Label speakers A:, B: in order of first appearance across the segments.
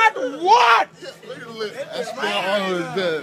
A: not what?
B: That's not all of that.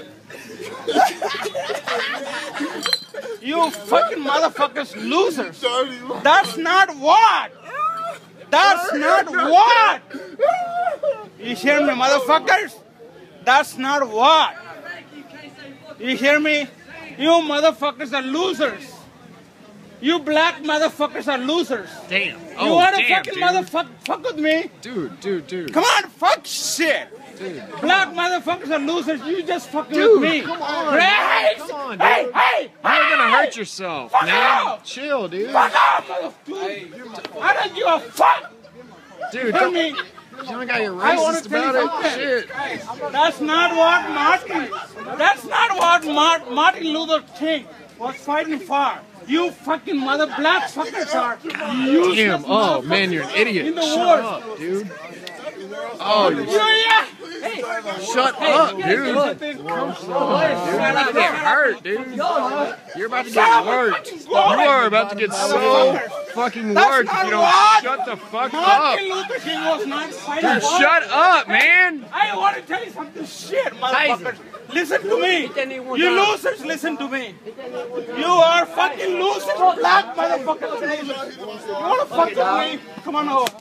A: You fucking motherfuckers losers. That's not what. That's not what. You hear me, motherfuckers? That's not what. You hear me? You motherfuckers are losers. You black motherfuckers are losers.
C: Damn.
A: You
C: Oh,
A: wanna
C: damn,
A: fucking
C: dude.
A: fuck with me?
C: Dude.
A: Come on, fuck shit.
C: Dude.
A: Black motherfuckers are losers. You just fucking
C: Dude,
A: with me.
C: come on.
A: Grace!
C: Come on, dude.
A: Hey!
C: You're gonna hurt yourself,
A: Fuck
C: man.
A: off.
C: Chill, dude.
A: Fuck off, motherfucker! I don't give a fuck.
C: Dude,
A: Hear me?
C: you don't got your
A: I wanna
C: racist
A: tell
C: about
A: you
C: it.
A: something.
C: Shit.
A: That's not what Martin. That's not what Martin Luther King was fighting for. You fucking mother black fuckers are.
C: Damn. Oh man, you're an idiot.
A: In the
C: Shut
A: war.
C: up, dude. Oh, you shut up, dude. You're about to get hurt, dude. You're about to get worked. You are about to get so fucking worked if you don't shut the fuck up.
A: Martin Luther King was not fighting
C: Dude,
A: for.
C: shut up, man.
A: I want to tell you something shit, motherfuckers. Listen to me. You losers, listen to me. You are fucking losers, black motherfuckers. You want to fuck with me? Come on over.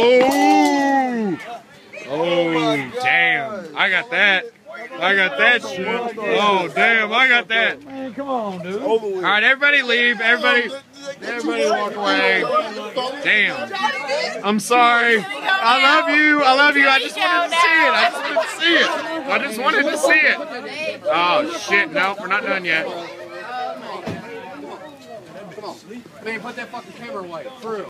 C: Oh, damn. I got that. I got that shit. Oh, damn. I got that.
A: Man, come on, dude.
C: All right, everybody leave. Everybody walk away. Damn. I'm sorry. I love you. I love you. I just wanted to see it. I just wanted to see it. Oh, shit. Nope, we're not done yet.
D: Man, put that fucking camera away. For real.